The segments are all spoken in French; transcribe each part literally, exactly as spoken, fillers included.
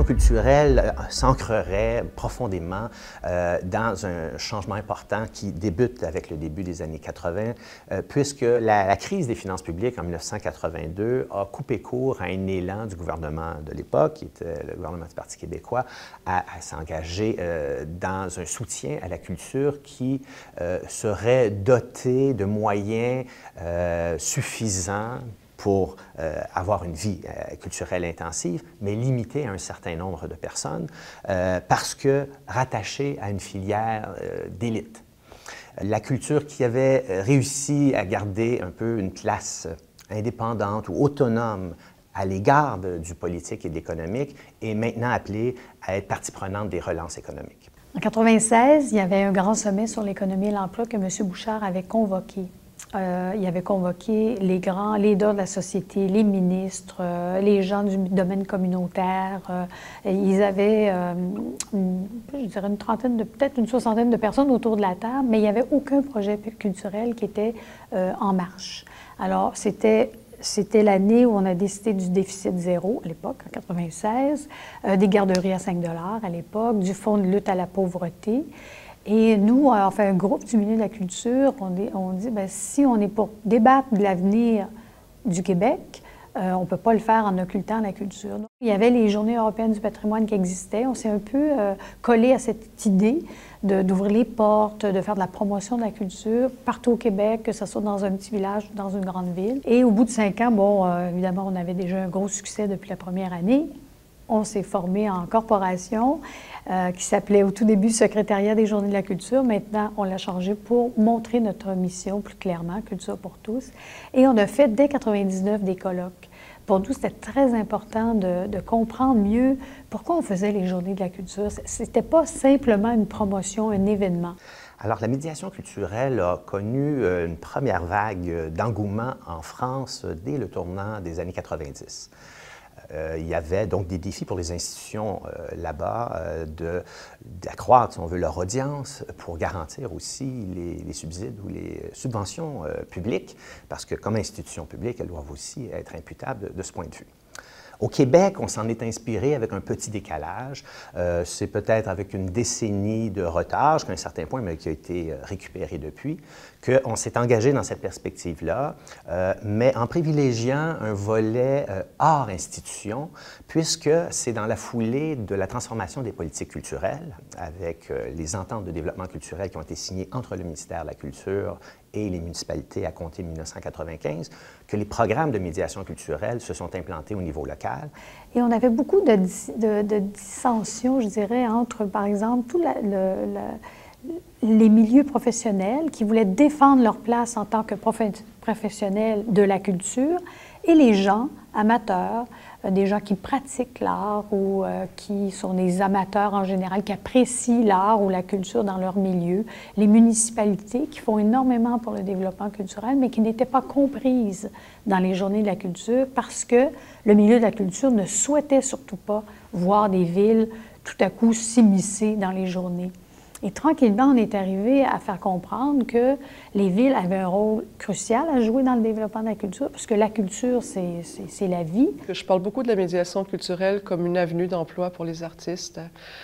culturelle s'ancrerait profondément euh, dans un changement important qui débute avec le début des années quatre-vingt, euh, puisque la, la crise des finances publiques en mille neuf cent quatre-vingt-deux a coupé court à un élan du gouvernement de l'époque, qui était le gouvernement du Parti québécois, à, à s'engager euh, dans un soutien à la culture qui euh, serait doté de moyens euh, suffisants pour euh, avoir une vie euh, culturelle intensive, mais limitée à un certain nombre de personnes, euh, parce que rattachée à une filière euh, d'élite. La culture qui avait réussi à garder un peu une place indépendante ou autonome à l'égard du politique et de l'économique est maintenant appelée à être partie prenante des relances économiques. En mille neuf cent quatre-vingt-seize, il y avait un grand sommet sur l'économie et l'emploi que M. Bouchard avait convoqué. Euh, il avait convoqué les grands leaders de la société, les ministres, euh, les gens du domaine communautaire. Euh, ils avaient, euh, une, je dirais, une trentaine, de, peut-être une soixantaine de personnes autour de la table, mais il n'y avait aucun projet culturel qui était euh, en marche. Alors, c'était... C'était l'année où on a décidé du déficit zéro, à l'époque, en mille neuf cent quatre-vingt-seize, euh, des garderies à cinq dollars à l'époque, du Fonds de lutte à la pauvreté. Et nous, on fait un groupe du milieu de la culture, on dit, on dit bien, si on est pour débattre de l'avenir du Québec, euh, on ne peut pas le faire en occultant la culture. Donc, il y avait les Journées européennes du patrimoine qui existaient. On s'est un peu euh, collé à cette idée d'ouvrir les portes, de faire de la promotion de la culture partout au Québec, que ce soit dans un petit village ou dans une grande ville. Et au bout de cinq ans, bon, euh, évidemment, on avait déjà un gros succès depuis la première année. On s'est formé en corporation euh, qui s'appelait au tout début Secrétariat des Journées de la culture. Maintenant, on l'a changé pour montrer notre mission plus clairement, Culture pour tous. Et on a fait dès mille neuf cent quatre-vingt-dix-neuf des colloques. Pour nous, c'était très important de, de comprendre mieux pourquoi on faisait les Journées de la culture. C'était pas simplement une promotion, un événement. Alors, la médiation culturelle a connu une première vague d'engouement en France dès le tournant des années quatre-vingt-dix. Euh, il y avait donc des défis pour les institutions euh, là-bas euh, d'accroître, si on veut, leur audience pour garantir aussi les, les subsides ou les subventions euh, publiques, parce que comme institutions publiques, elles doivent aussi être imputables de, de ce point de vue. Au Québec, on s'en est inspiré avec un petit décalage. Euh, c'est peut-être avec une décennie de retard, jusqu'à un certain point, mais qui a été récupéré depuis, qu'on s'est engagé dans cette perspective-là, euh, mais en privilégiant un volet euh, hors institution, puisque c'est dans la foulée de la transformation des politiques culturelles, avec euh, les ententes de développement culturel qui ont été signées entre le ministère de la Culture et les municipalités à compter de mille neuf cent quatre-vingt-quinze, que les programmes de médiation culturelle se sont implantés au niveau local. Et on avait beaucoup de, de, de dissensions, je dirais, entre, par exemple, tous la, le, le, les milieux professionnels qui voulaient défendre leur place en tant que professionnels de la culture et les gens amateurs, euh, des gens qui pratiquent l'art ou euh, qui sont des amateurs en général, qui apprécient l'art ou la culture dans leur milieu, les municipalités qui font énormément pour le développement culturel, mais qui n'étaient pas comprises dans les Journées de la culture parce que le milieu de la culture ne souhaitait surtout pas voir des villes tout à coup s'immiscer dans les journées. Et tranquillement, on est arrivé à faire comprendre que les villes avaient un rôle crucial à jouer dans le développement de la culture, parce que la culture, c'est la vie. Je parle beaucoup de la médiation culturelle comme une avenue d'emploi pour les artistes.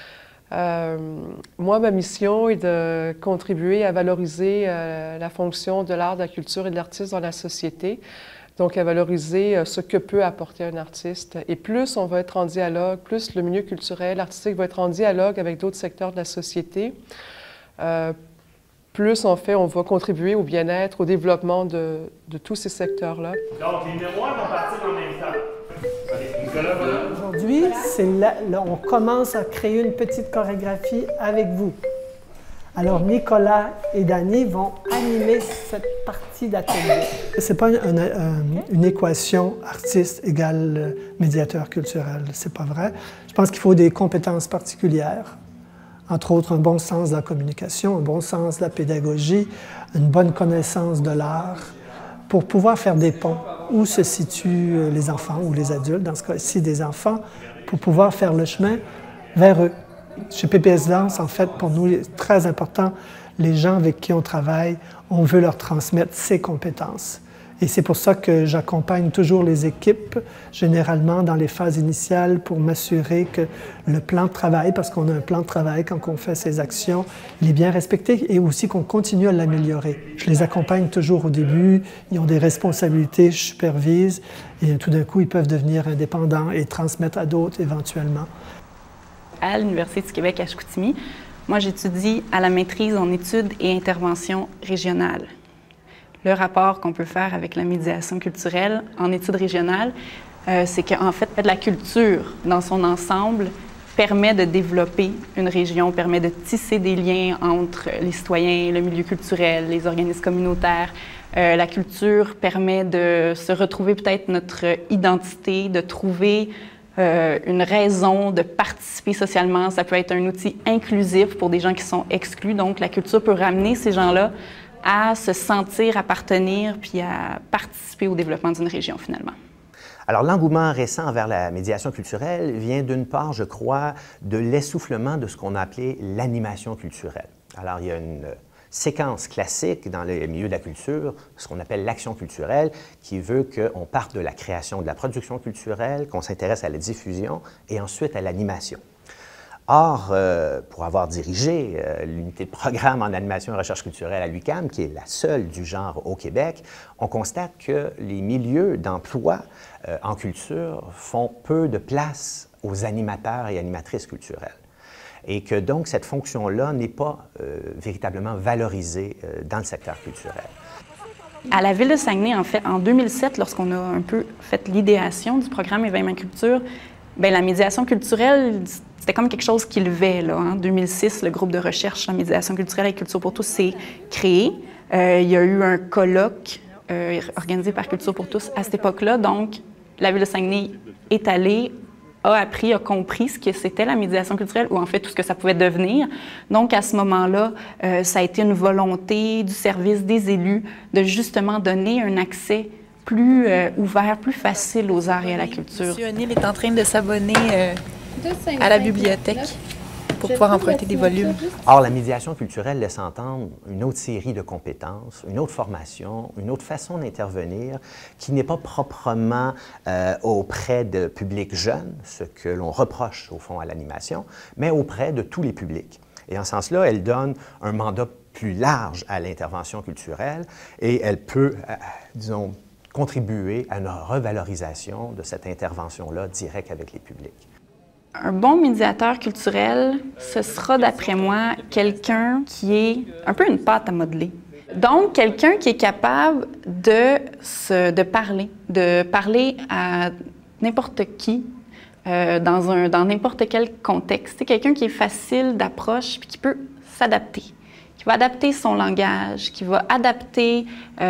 Euh, moi, ma mission est de contribuer à valoriser euh, la fonction de l'art, de la culture et de l'artiste dans la société. Donc, à valoriser euh, ce que peut apporter un artiste. Et plus on va être en dialogue, plus le milieu culturel, artistique va être en dialogue avec d'autres secteurs de la société, euh, plus en fait on va contribuer au bien-être, au développement de, de tous ces secteurs-là. Donc, les mémoires vont partir en même temps. Nicolas, voilà. Aujourd'hui, c'est là, là, on commence à créer une petite chorégraphie avec vous. Alors, Nicolas et Dany vont animer cette partie d'atelier. Ce n'est pas une, une, une équation artiste égale médiateur culturel, c'est pas vrai. Je pense qu'il faut des compétences particulières, entre autres un bon sens de la communication, un bon sens de la pédagogie, une bonne connaissance de l'art, pour pouvoir faire des ponts où se situent les enfants ou les adultes, dans ce cas-ci des enfants, pour pouvoir faire le chemin vers eux. Chez P P S Danse, en fait, pour nous, c'est très important, les gens avec qui on travaille, on veut leur transmettre ces compétences. Et c'est pour ça que j'accompagne toujours les équipes, généralement dans les phases initiales, pour m'assurer que le plan de travail, parce qu'on a un plan de travail quand on fait ces actions, il est bien respecté et aussi qu'on continue à l'améliorer. Je les accompagne toujours au début, ils ont des responsabilités, je supervise, et tout d'un coup, ils peuvent devenir indépendants et transmettre à d'autres éventuellement. À l'Université du Québec à Chicoutimi, moi j'étudie à la maîtrise en études et interventions régionales. Le rapport qu'on peut faire avec la médiation culturelle en études régionales, euh, c'est qu'en fait, la culture dans son ensemble permet de développer une région, permet de tisser des liens entre les citoyens, le milieu culturel, les organismes communautaires. Euh, la culture permet de se retrouver peut-être notre identité, de trouver euh, une raison de participer socialement. Ça peut être un outil inclusif pour des gens qui sont exclus. Donc, la culture peut ramener ces gens-là à se sentir appartenir puis à participer au développement d'une région, finalement. Alors, l'engouement récent envers la médiation culturelle vient d'une part, je crois, de l'essoufflement de ce qu'on a appelé l'animation culturelle. Alors, il y a une séquence classique dans le milieu de la culture, ce qu'on appelle l'action culturelle, qui veut qu'on parte de la création, de la production culturelle, qu'on s'intéresse à la diffusion et ensuite à l'animation. Or, euh, pour avoir dirigé euh, l'unité de programme en animation et recherche culturelle à l'U Q A M, qui est la seule du genre au Québec, on constate que les milieux d'emploi euh, en culture font peu de place aux animateurs et animatrices culturelles. Et que donc cette fonction-là n'est pas euh, véritablement valorisée euh, dans le secteur culturel. À la Ville de Saguenay, en fait, en deux mille sept, lorsqu'on a un peu fait l'idéation du programme Éveillement Culture, bien, la médiation culturelle, c'était comme quelque chose qui levait. Là, en deux mille six, le groupe de recherche en médiation culturelle et Culture pour tous s'est créé. Euh, il y a eu un colloque euh, organisé par Culture pour tous à cette époque-là. Donc, la Ville de Saguenay est allée, a appris, a compris ce que c'était la médiation culturelle, ou en fait tout ce que ça pouvait devenir. Donc, à ce moment-là, euh, ça a été une volonté du service des élus de justement donner un accès plus euh, ouvert, plus facile aux arts et à la culture. M. O'Neill est en train de s'abonner euh, à la bibliothèque pour pouvoir emprunter des volumes. Or, la médiation culturelle laisse entendre une autre série de compétences, une autre formation, une autre façon d'intervenir qui n'est pas proprement euh, auprès de publics jeunes, ce que l'on reproche au fond à l'animation, mais auprès de tous les publics. Et en ce sens-là, elle donne un mandat plus large à l'intervention culturelle et elle peut, euh, disons, contribuer à une revalorisation de cette intervention-là directe avec les publics. Un bon médiateur culturel, ce sera, d'après moi, quelqu'un qui est un peu une pâte à modeler. Donc, quelqu'un qui est capable de, se, de parler, de parler à n'importe qui, euh, dans, un, dans n'importe quel contexte. C'est quelqu'un qui est facile d'approche puis qui peut s'adapter, qui va adapter son langage, qui va adapter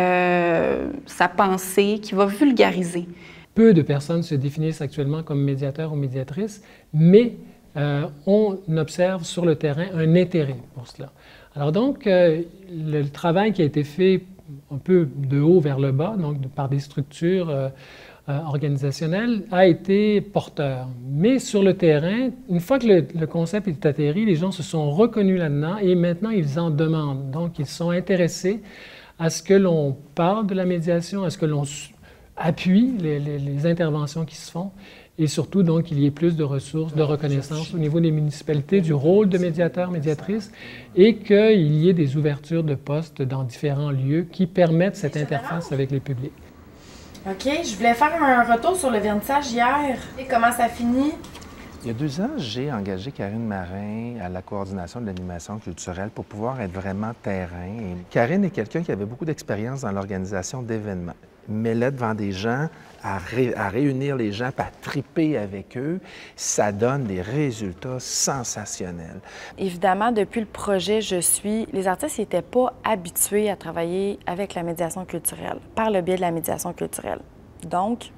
euh, sa pensée, qui va vulgariser. Peu de personnes se définissent actuellement comme médiateurs ou médiatrices, mais euh, on observe sur le terrain un intérêt pour cela. Alors donc, euh, le travail qui a été fait un peu de haut vers le bas, donc de, par des structures euh, euh, organisationnelles, a été porteur. Mais sur le terrain, une fois que le, le concept est atterri, les gens se sont reconnus là-dedans et maintenant ils en demandent. Donc, ils sont intéressés à ce que l'on parle de la médiation, à ce que l'on appuie les, les, les interventions qui se font et surtout, donc, qu'il y ait plus de ressources, de reconnaissance au niveau des municipalités du rôle de médiateur, médiatrice et qu'il y ait des ouvertures de postes dans différents lieux qui permettent cette interface avec les publics. OK, je voulais faire un retour sur le vernissage hier. Et comment ça finit? Il y a deux ans, j'ai engagé Karine Marin à la coordination de l'animation culturelle pour pouvoir être vraiment terrain. Et Karine est quelqu'un qui avait beaucoup d'expérience dans l'organisation d'événements. Mais là, devant des gens, à, ré, à réunir les gens, à triper avec eux, ça donne des résultats sensationnels. Évidemment, depuis le projet Je suis, les artistes n'étaient pas habitués à travailler avec la médiation culturelle, par le biais de la médiation culturelle. Donc,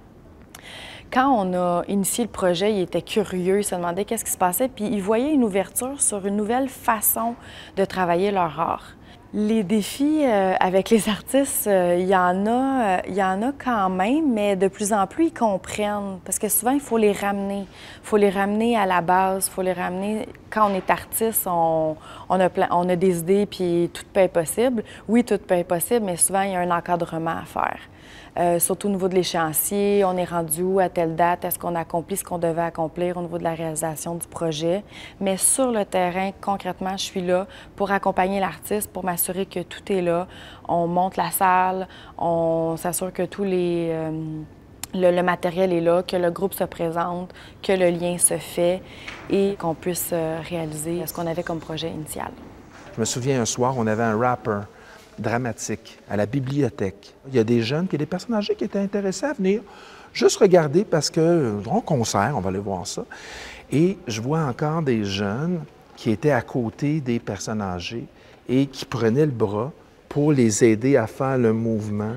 quand on a initié le projet, ils étaient curieux, ils se demandaient qu'est-ce qui se passait, puis ils voyaient une ouverture sur une nouvelle façon de travailler leur art. Les défis euh, avec les artistes, euh, il y en a, euh, il y en a quand même, mais de plus en plus, ils comprennent. Parce que souvent, il faut les ramener. Il faut les ramener à la base, il faut les ramener... Quand on est artiste, on, on, a plein, on a des idées, puis tout peut être possible. Oui, tout peut être possible, mais souvent, il y a un encadrement à faire. euh, surtout au niveau de l'échéancier, on est rendu où à telle date, est-ce qu'on accomplit ce qu'on devait accomplir au niveau de la réalisation du projet. Mais sur le terrain, concrètement, je suis là pour accompagner l'artiste, pour m'assurer que tout est là. On monte la salle, on s'assure que tous les... Euh, Le, le matériel est là, que le groupe se présente, que le lien se fait et qu'on puisse euh, réaliser ce qu'on avait comme projet initial. Je me souviens un soir, on avait un rapper dramatique à la bibliothèque. Il y a des jeunes et des personnes âgées qui étaient intéressés à venir juste regarder parce que, en concert, on va aller voir ça. Et je vois encore des jeunes qui étaient à côté des personnes âgées et qui prenaient le bras pour les aider à faire le mouvement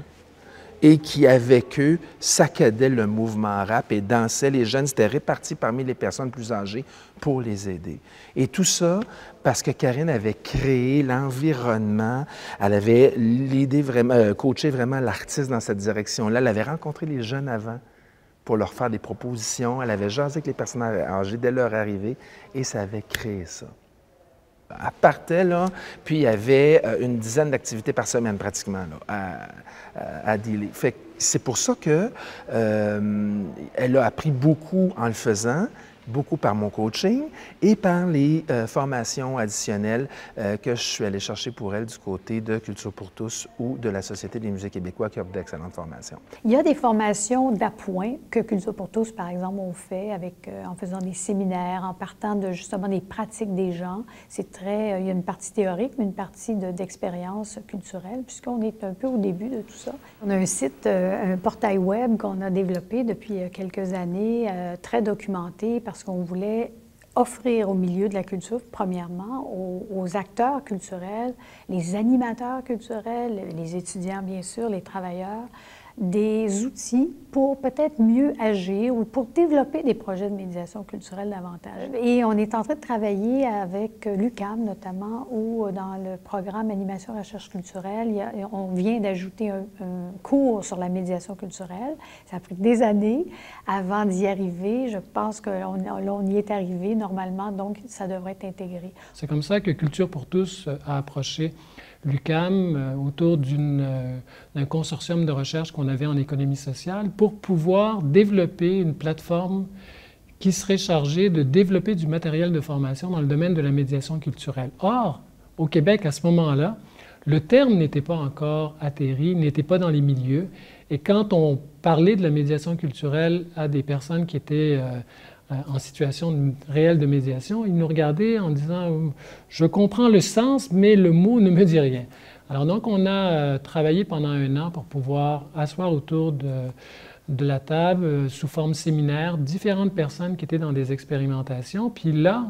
et qui, avec eux, saccadaient le mouvement rap et dansaient. Les jeunes étaient répartis parmi les personnes plus âgées pour les aider. Et tout ça parce que Karine avait créé l'environnement, elle avait l'idée vraiment, euh, coaché vraiment l'artiste dans cette direction-là. Elle avait rencontré les jeunes avant pour leur faire des propositions. Elle avait jasé avec les personnes âgées dès leur arrivée et ça avait créé ça. Elle partait, là, puis il y avait euh, une dizaine d'activités par semaine, pratiquement, là, à, à, à dealer. Fait que c'est pour ça qu'elle euh, a appris beaucoup en le faisant, beaucoup par mon coaching et par les euh, formations additionnelles euh, que je suis allé chercher pour elle du côté de Culture pour tous ou de la Société des musées québécois qui offre d'excellentes formations. Il y a des formations d'appoint que Culture pour tous, par exemple, ont fait avec, euh, en faisant des séminaires, en partant de justement des pratiques des gens. C'est très, euh, il y a une partie théorique, mais une partie d'expérience culturelle, puisqu'on est un peu au début de tout ça. On a un site, euh, un portail web qu'on a développé depuis euh, quelques années, euh, très documenté, parce qu'on voulait offrir au milieu de la culture, premièrement, aux, aux acteurs culturels, les animateurs culturels, les étudiants, bien sûr, les travailleurs, des outils pour peut-être mieux agir ou pour développer des projets de médiation culturelle davantage. Et on est en train de travailler avec l'U Q A M, notamment, où dans le programme Animation et Recherche culturelle, il y a, on vient d'ajouter un, un cours sur la médiation culturelle. Ça a pris des années avant d'y arriver. Je pense qu'on on y est arrivé normalement, donc ça devrait être intégré. C'est comme ça que Culture pour tous a approché l'U Q A M euh, autour d'une, euh, d'un consortium de recherche qu'on avait en économie sociale pour pouvoir développer une plateforme qui serait chargée de développer du matériel de formation dans le domaine de la médiation culturelle. Or, au Québec, à ce moment-là, le terme n'était pas encore atterri, n'était pas dans les milieux. Et quand on parlait de la médiation culturelle à des personnes qui étaient euh, en situation de, réelle de médiation, ils nous regardaient en disant « Je comprends le sens, mais le mot ne me dit rien ». Alors donc, on a euh, travaillé pendant un an pour pouvoir asseoir autour de, de la table, euh, sous forme séminaire, différentes personnes qui étaient dans des expérimentations. Puis là,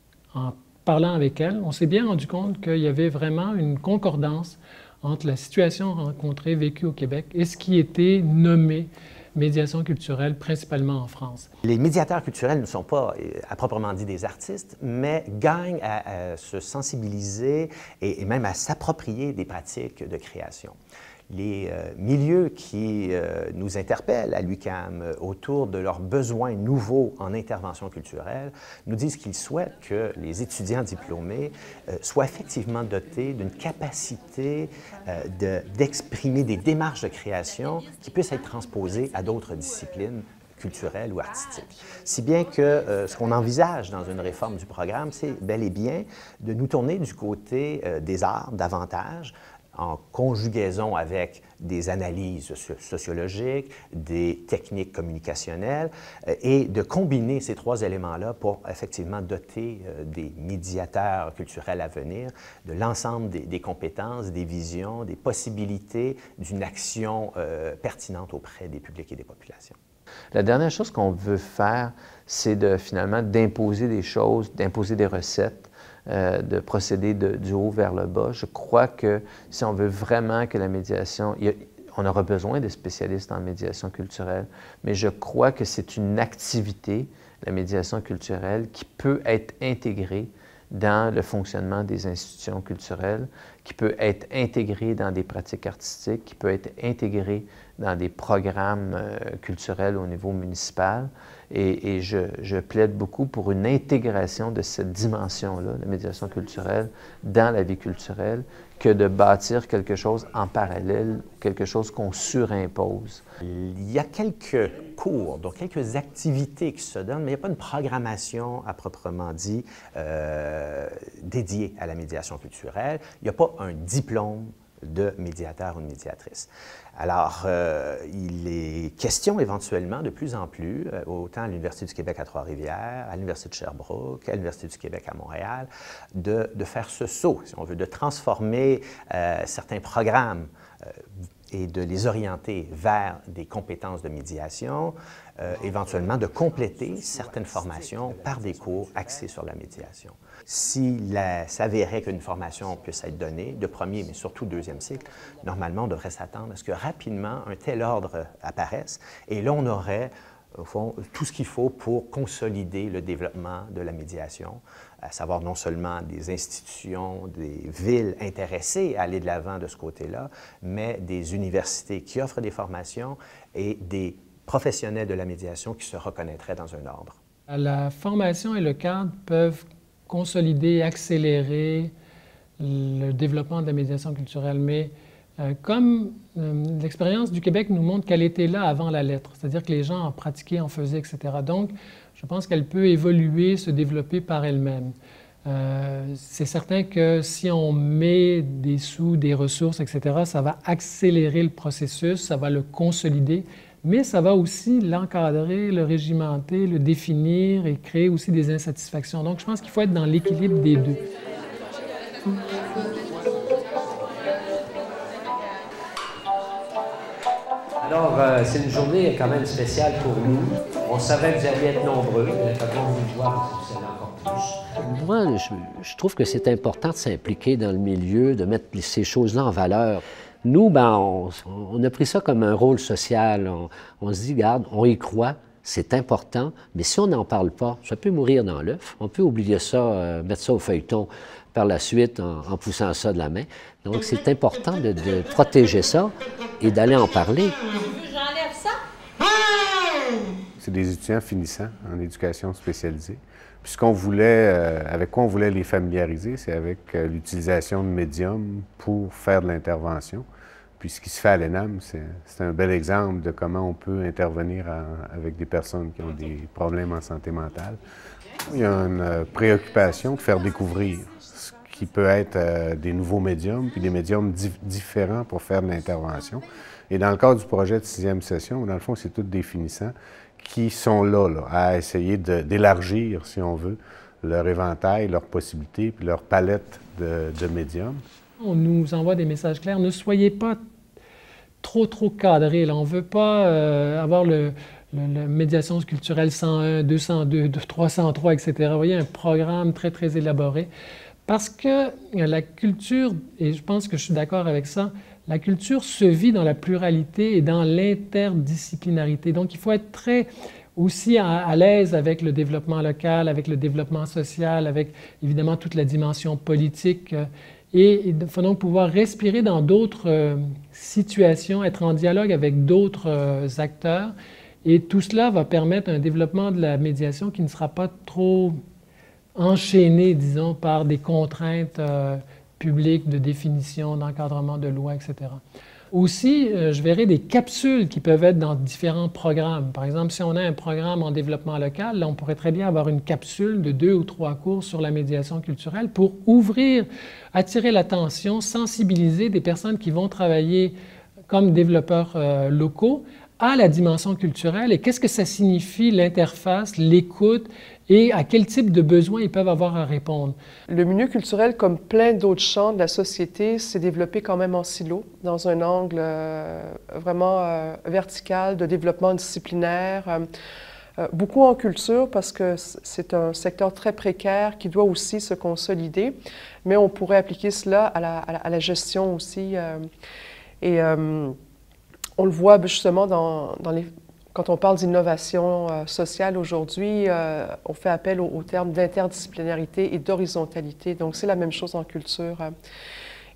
en parlant avec elles, on s'est bien rendu compte qu'il y avait vraiment une concordance entre la situation rencontrée, vécue au Québec, et ce qui était nommé médiation culturelle, principalement en France. Les médiateurs culturels ne sont pas, à proprement dit, des artistes, mais gagnent à, à se sensibiliser et, et même à s'approprier des pratiques de création. Les euh, milieux qui euh, nous interpellent à l'U Q A M autour de leurs besoins nouveaux en intervention culturelle nous disent qu'ils souhaitent que les étudiants diplômés euh, soient effectivement dotés d'une capacité euh, de, d'exprimer des démarches de création qui puissent être transposées à d'autres disciplines culturelles ou artistiques. Si bien que euh, ce qu'on envisage dans une réforme du programme, c'est bel et bien de nous tourner du côté euh, des arts davantage, en conjugaison avec des analyses sociologiques, des techniques communicationnelles, euh, et de combiner ces trois éléments-là pour effectivement doter euh, des médiateurs culturels à venir de l'ensemble des, des compétences, des visions, des possibilités d'une action euh, pertinente auprès des publics et des populations. La dernière chose qu'on veut faire, c'est de, finalement d'imposer des choses, d'imposer des recettes, Euh, de procéder de, du haut vers le bas. Je crois que si on veut vraiment que la médiation... Il y a, on aura besoin des spécialistes en médiation culturelle, mais je crois que c'est une activité, la médiation culturelle, qui peut être intégrée dans le fonctionnement des institutions culturelles, qui peut être intégrée dans des pratiques artistiques, qui peut être intégrée dans des programmes euh, culturels au niveau municipal. Et, et je, je plaide beaucoup pour une intégration de cette dimension-là, la médiation culturelle, dans la vie culturelle, que de bâtir quelque chose en parallèle, quelque chose qu'on surimpose. Il y a quelques cours, donc quelques activités qui se donnent, mais il n'y a pas une programmation à proprement dit euh, dédiée à la médiation culturelle. Il n'y a pas un diplôme de médiateur ou de médiatrice. Alors, euh, il est question éventuellement de plus en plus, euh, autant à l'Université du Québec à Trois-Rivières, à l'Université de Sherbrooke, à l'Université du Québec à Montréal, de, de faire ce saut, si on veut, de transformer euh, certains programmes euh, et de les orienter vers des compétences de médiation, euh, éventuellement de compléter certaines formations par des cours axés sur la médiation. S'il s'avérait qu'une formation puisse être donnée, de premier, mais surtout deuxième cycle, normalement, on devrait s'attendre à ce que rapidement un tel ordre apparaisse. Et là, on aurait, au fond, tout ce qu'il faut pour consolider le développement de la médiation, à savoir non seulement des institutions, des villes intéressées à aller de l'avant de ce côté-là, mais des universités qui offrent des formations et des professionnels de la médiation qui se reconnaîtraient dans un ordre. La formation et le cadre peuvent consolider, accélérer le développement de la médiation culturelle. Mais euh, comme euh, l'expérience du Québec nous montre qu'elle était là avant la lettre, c'est-à-dire que les gens en pratiquaient, en faisaient, et cetera. Donc, je pense qu'elle peut évoluer, se développer par elle-même. Euh, c'est certain que si on met des sous, des ressources, et cetera, ça va accélérer le processus, ça va le consolider, mais ça va aussi l'encadrer, le régimenter, le définir et créer aussi des insatisfactions. Donc, je pense qu'il faut être dans l'équilibre des deux. Alors, euh, c'est une journée quand même spéciale pour nous. On savait que vous alliez être nombreux, mais quand on vous voit, vous allez encore plus. Moi, je, je trouve que c'est important de s'impliquer dans le milieu, de mettre ces choses-là en valeur. Nous, ben, on, on a pris ça comme un rôle social. On, on se dit, regarde, on y croit, c'est important, mais si on n'en parle pas, ça peut mourir dans l'œuf. On peut oublier ça, euh, mettre ça au feuilleton par la suite en, en poussant ça de la main. Donc, c'est important de, de protéger ça et d'aller en parler. J'enlève ça. C'est des étudiants finissants en éducation spécialisée. Puis ce qu'on voulait, euh, avec quoi on voulait les familiariser, c'est avec euh, l'utilisation de médiums pour faire de l'intervention. Puis ce qui se fait à l'E N A M, c'est un bel exemple de comment on peut intervenir à, avec des personnes qui ont des problèmes en santé mentale. Il y a une euh, préoccupation de faire découvrir ce qui peut être euh, des nouveaux médiums, puis des médiums di différents pour faire de l'intervention. Et dans le cadre du projet de sixième session, dans le fond, c'est tous des finissants qui sont là, là à essayer d'élargir, si on veut, leur éventail, leurs possibilités, puis leur palette de, de médiums. On nous envoie des messages clairs. Ne soyez pas trop, trop cadrés. Là. On ne veut pas euh, avoir le, le, le médiation culturelle cent un, deux cent deux, trois cent trois, et cetera. Vous voyez, un programme très, très élaboré. Parce que la culture, et je pense que je suis d'accord avec ça, la culture se vit dans la pluralité et dans l'interdisciplinarité. Donc, il faut être très aussi à, à l'aise avec le développement local, avec le développement social, avec évidemment toute la dimension politique. Et il faut donc pouvoir respirer dans d'autres euh, situations, être en dialogue avec d'autres euh, acteurs. Et tout cela va permettre un développement de la médiation qui ne sera pas trop enchaîné, disons, par des contraintes euh, publiques de définition, d'encadrement de loi, et cetera. Aussi, euh, je verrai des capsules qui peuvent être dans différents programmes. Par exemple, si on a un programme en développement local, là, on pourrait très bien avoir une capsule de deux ou trois cours sur la médiation culturelle pour ouvrir, attirer l'attention, sensibiliser des personnes qui vont travailler comme développeurs euh, locaux à la dimension culturelle et qu'est-ce que ça signifie l'interface, l'écoute et à quel type de besoins ils peuvent avoir à répondre. Le milieu culturel, comme plein d'autres champs de la société, s'est développé quand même en silo, dans un angle euh, vraiment euh, vertical de développement disciplinaire. Euh, euh, beaucoup en culture parce que c'est un secteur très précaire qui doit aussi se consolider, mais on pourrait appliquer cela à la, à la, à la gestion aussi. Euh, et euh, on le voit justement dans, dans les... Quand on parle d'innovation euh, sociale aujourd'hui, euh, on fait appel au, au terme d'interdisciplinarité et d'horizontalité. Donc, c'est la même chose en culture.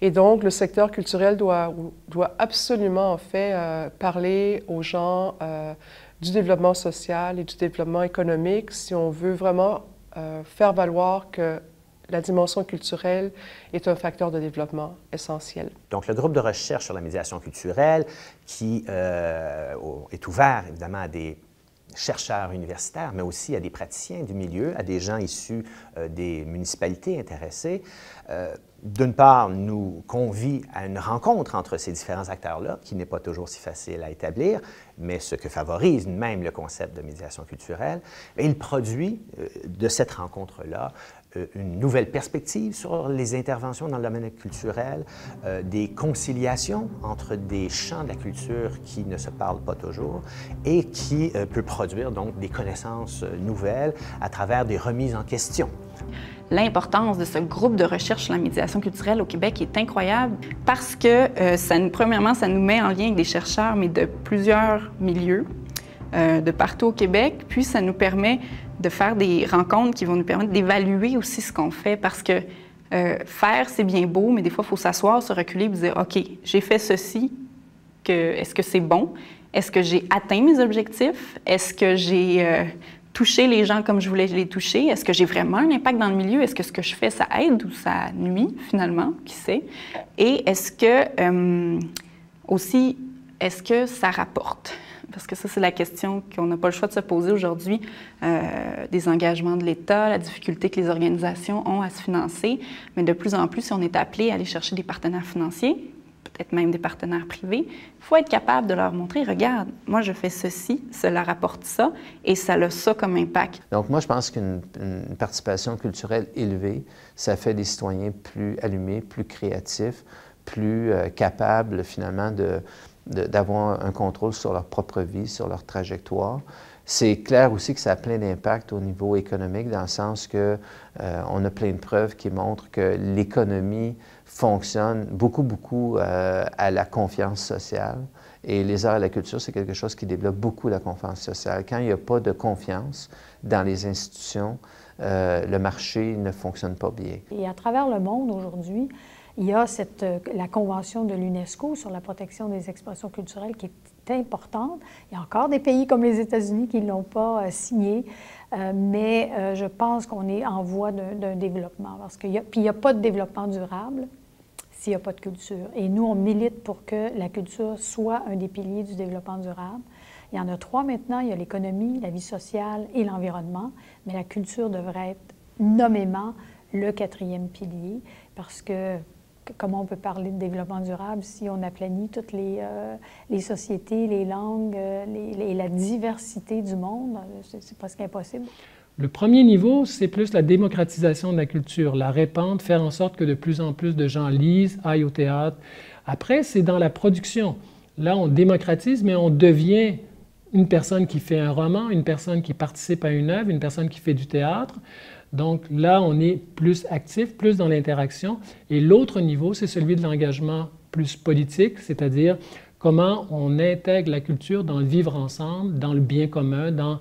Et donc, le secteur culturel doit, doit absolument, en fait, euh, parler aux gens euh, du développement social et du développement économique si on veut vraiment euh, faire valoir que la dimension culturelle est un facteur de développement essentiel. Donc, le groupe de recherche sur la médiation culturelle, qui euh, est ouvert, évidemment, à des chercheurs universitaires, mais aussi à des praticiens du milieu, à des gens issus euh, des municipalités intéressées, euh, d'une part, nous convie à une rencontre entre ces différents acteurs-là, qui n'est pas toujours si facile à établir, mais ce que favorise même le concept de médiation culturelle. Et il produit euh, de cette rencontre-là euh, une nouvelle perspective sur les interventions dans le domaine culturel, euh, des conciliations entre des champs de la culture qui ne se parlent pas toujours et qui euh, peut produire donc des connaissances euh, nouvelles à travers des remises en question. L'importance de ce groupe de recherche sur la médiation culturelle au Québec est incroyable parce que, euh, ça nous, premièrement, ça nous met en lien avec des chercheurs, mais de plusieurs milieux, euh, de partout au Québec. Puis, ça nous permet de faire des rencontres qui vont nous permettre d'évaluer aussi ce qu'on fait parce que euh, faire, c'est bien beau, mais des fois, il faut s'asseoir, se reculer et dire « OK, j'ai fait ceci, que, est-ce que c'est bon? Est-ce que j'ai atteint mes objectifs? Est-ce que j'ai... Euh, toucher les gens comme je voulais les toucher? Est-ce que j'ai vraiment un impact dans le milieu? Est-ce que ce que je fais, ça aide ou ça nuit, finalement? Qui sait? Et est-ce que, euh, aussi, est-ce que ça rapporte? Parce que ça, c'est la question qu'on n'a pas le choix de se poser aujourd'hui, euh, des engagements de l'État, la difficulté que les organisations ont à se financer. Mais de plus en plus, si on est appelé à aller chercher des partenaires financiers, peut-être même des partenaires privés, il faut être capable de leur montrer, regarde, moi je fais ceci, cela rapporte ça, et ça a ça comme impact. Donc moi je pense qu'une une participation culturelle élevée, ça fait des citoyens plus allumés, plus créatifs, plus euh, capables finalement de, de, d'avoir un contrôle sur leur propre vie, sur leur trajectoire. C'est clair aussi que ça a plein d'impact au niveau économique, dans le sens que euh, on a plein de preuves qui montrent que l'économie fonctionne beaucoup, beaucoup euh, à la confiance sociale. Et les arts et la culture, c'est quelque chose qui développe beaucoup la confiance sociale. Quand il n'y a pas de confiance dans les institutions, euh, le marché ne fonctionne pas bien. Et à travers le monde aujourd'hui, il y a cette, la Convention de l'UNESCO sur la protection des expressions culturelles qui est importante. Il y a encore des pays comme les États-Unis qui ne l'ont pas euh, signée, euh, mais euh, je pense qu'on est en voie d'un développement. Parce qu'il y a, puis il n'y a pas de développement durable s'il n'y a pas de culture. Et nous, on milite pour que la culture soit un des piliers du développement durable. Il y en a trois maintenant. Il y a l'économie, la vie sociale et l'environnement. Mais la culture devrait être nommément le quatrième pilier parce que comment on peut parler de développement durable si on aplanit toutes les, euh, les sociétés, les langues euh, les, les, et la diversité du monde? C'est presque impossible. Le premier niveau, c'est plus la démocratisation de la culture, la répandre, faire en sorte que de plus en plus de gens lisent, aillent au théâtre. Après, c'est dans la production. Là, on démocratise, mais on devient une personne qui fait un roman, une personne qui participe à une œuvre, une personne qui fait du théâtre. Donc là, on est plus actif, plus dans l'interaction. Et l'autre niveau, c'est celui de l'engagement plus politique, c'est-à-dire comment on intègre la culture dans le vivre ensemble, dans le bien commun, dans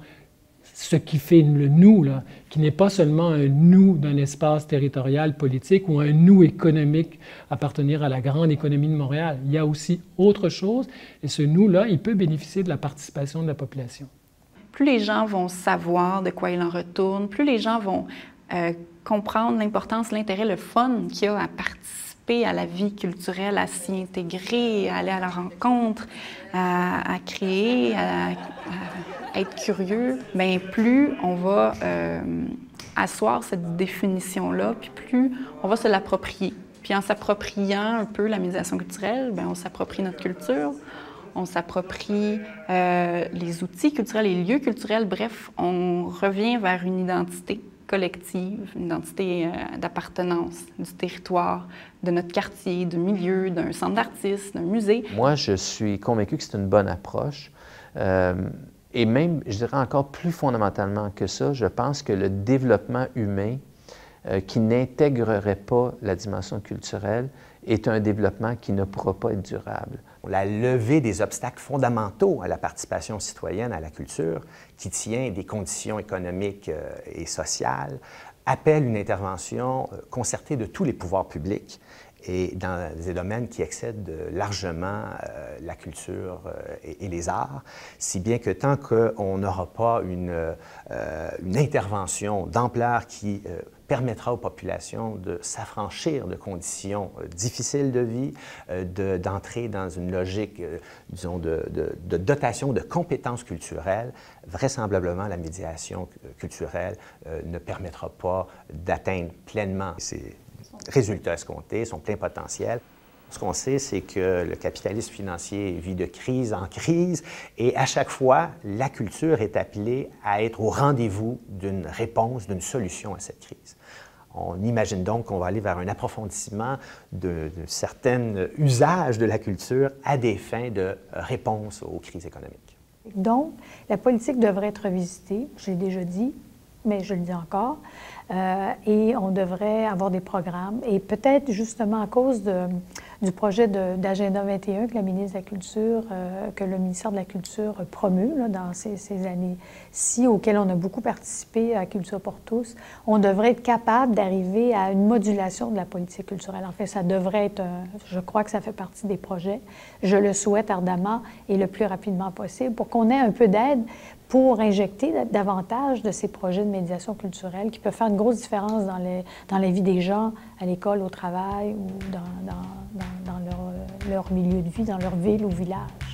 ce qui fait le nous, là, qui n'est pas seulement un nous d'un espace territorial politique ou un nous économique appartenir à la grande économie de Montréal. Il y a aussi autre chose, et ce nous-là, il peut bénéficier de la participation de la population. Plus les gens vont savoir de quoi il en retourne, plus les gens vont euh, comprendre l'importance, l'intérêt, le fun qu'il y a à participer à la vie culturelle, à s'y intégrer, à aller à la rencontre, à, à créer, à, à être curieux, bien plus on va euh, asseoir cette définition-là, puis plus on va se l'approprier. Puis en s'appropriant un peu la médiation culturelle, bien on s'approprie notre culture, on s'approprie euh, les outils culturels, les lieux culturels, bref, on revient vers une identité collective, une identité euh, d'appartenance du territoire, de notre quartier, du milieu, d'un centre d'artistes, d'un musée. Moi, je suis convaincu que c'est une bonne approche. Euh, et même, je dirais encore plus fondamentalement que ça, je pense que le développement humain euh, qui n'intégrerait pas la dimension culturelle est un développement qui ne pourra pas être durable. La levée des obstacles fondamentaux à la participation citoyenne à la culture, qui tient des conditions économiques euh, et sociales, appelle une intervention euh, concertée de tous les pouvoirs publics et dans des domaines qui excèdent largement euh, la culture euh, et, et les arts, si bien que tant qu'on n'aura pas une, euh, une intervention d'ampleur qui euh, permettra aux populations de s'affranchir de conditions euh, difficiles de vie, euh, d'entrer de, dans une logique, euh, disons, de, de, de dotation de compétences culturelles, vraisemblablement la médiation culturelle euh, ne permettra pas d'atteindre pleinement ces résultats escomptés, son plein potentiel. Ce qu'on sait, c'est que le capitalisme financier vit de crise en crise et à chaque fois, la culture est appelée à être au rendez-vous d'une réponse, d'une solution à cette crise. On imagine donc qu'on va aller vers un approfondissement de, de certains usages de la culture à des fins de réponse aux crises économiques. Donc, la politique devrait être revisitée, j'ai déjà dit, mais je le dis encore, euh, et on devrait avoir des programmes. Et peut-être justement à cause de, du projet d'Agenda vingt et un que la ministre de la Culture, euh, que le ministère de la Culture promue là, dans ces, ces années-ci, auxquelles on a beaucoup participé à Culture pour tous, on devrait être capable d'arriver à une modulation de la politique culturelle. En fait, ça devrait être, un, je crois que ça fait partie des projets. Je le souhaite ardemment et le plus rapidement possible pour qu'on ait un peu d'aide pour injecter davantage de ces projets de médiation culturelle qui peuvent faire une grosse différence dans, les, dans la vie des gens, à l'école, au travail ou dans, dans, dans, dans leur, leur milieu de vie, dans leur ville ou village.